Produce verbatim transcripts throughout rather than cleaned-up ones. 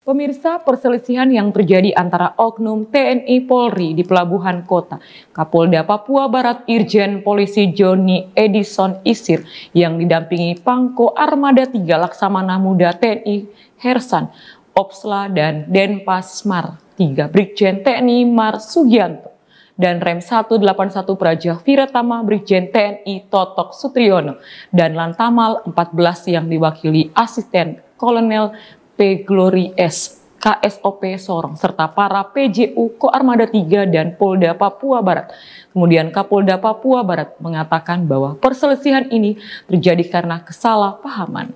Pemirsa, perselisihan yang terjadi antara oknum T N I Polri di Pelabuhan Kota, Kapolda Papua Barat Irjen Polisi Joni Edison Isir yang didampingi Pangko Armada tiga Laksamana Muda T N I Hersan, Opsla dan Denpasmar tiga Brigjen T N I Mar Sugianto dan Rem seratus delapan puluh satu Praja Viratama Brigjen T N I Totok Sutriyono dan Lantamal empat belas yang diwakili Asisten Kolonel P. Glory S, K S O P Sorong, serta para P J U Ko Armada tiga dan Polda Papua Barat. Kemudian Kapolda Papua Barat mengatakan bahwa perselisihan ini terjadi karena kesalahpahaman.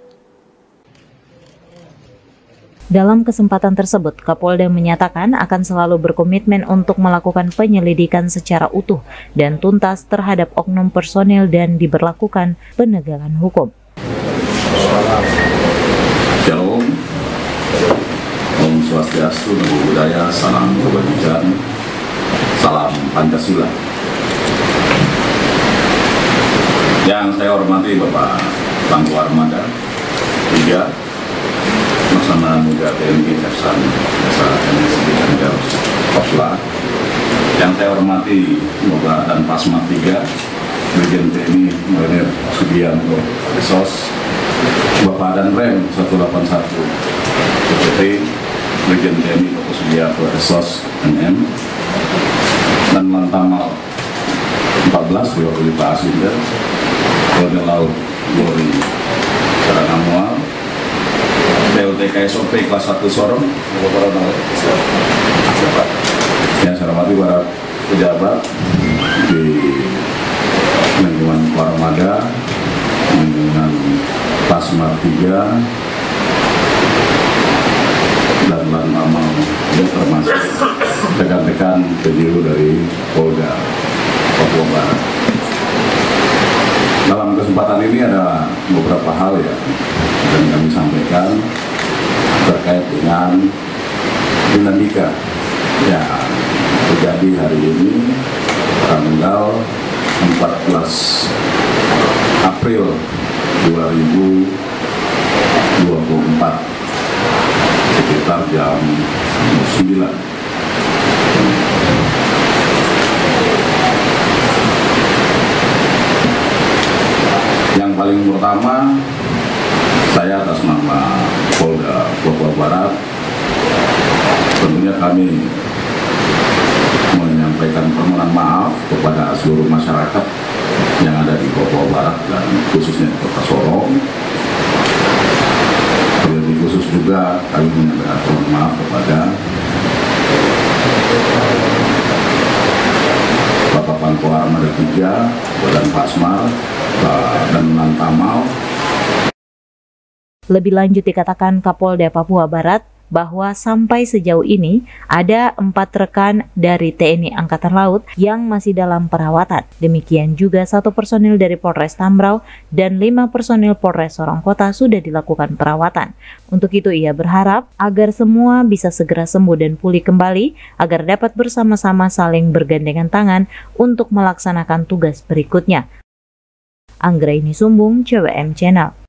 Dalam kesempatan tersebut, Kapolda menyatakan akan selalu berkomitmen untuk melakukan penyelidikan secara utuh dan tuntas terhadap oknum personil dan diberlakukan penegakan hukum. Shalom, Om Swastiastu, Namo Buddhaya, Salam Kebajikan, Salam Pancasila. Yang saya hormati Bapak Pangko Armada tiga Laksamana Muda T N I Hersan, Desa N S Ganjar Opsla. Yang saya hormati Bapak Denpasmar tiga Brigjen T N I Mar Sugianto S O S, Bapak dan Rem seratus delapan puluh satu P P T Brigjen T N I Totok Sugianto S O S N M dan Lantamal empat belas diwakili Pak Asisten Kolonel Laut Glory Saranamual, P O T K S O P kelas satu Sorong. Yang saya hormati para pejabat di lingkungan Armada, lingkungan Pasmar tiga dan Lantamal, dan termasuk rekan-rekan P J U dari Polda Papua Barat. Dalam kesempatan ini ada beberapa hal ya yang kami sampaikan terkait dengan dinamika yang terjadi hari ini tanggal empat belas April dua ribu dua puluh empat sekitar jam sembilan. Yang paling pertama, saya atas nama Polda Papua Barat tentunya kami menyampaikan permohonan maaf kepada seluruh masyarakat yang ada di Papua Barat dan khususnya di Kota Sorong. Lebih khusus juga kami menyampaikan permohonan maaf kepada Bapak Pangko Armada tiga, Badan Pasmar, dan Lantamal. Lebih lanjut dikatakan Kapolda Papua Barat bahwa sampai sejauh ini ada empat rekan dari T N I Angkatan Laut yang masih dalam perawatan. Demikian juga satu personil dari Polres Tambrau dan lima personil Polres Sorong Kota sudah dilakukan perawatan. Untuk itu ia berharap agar semua bisa segera sembuh dan pulih kembali agar dapat bersama-sama saling bergandengan tangan untuk melaksanakan tugas berikutnya. Anggraini Sumbung, C W M Channel.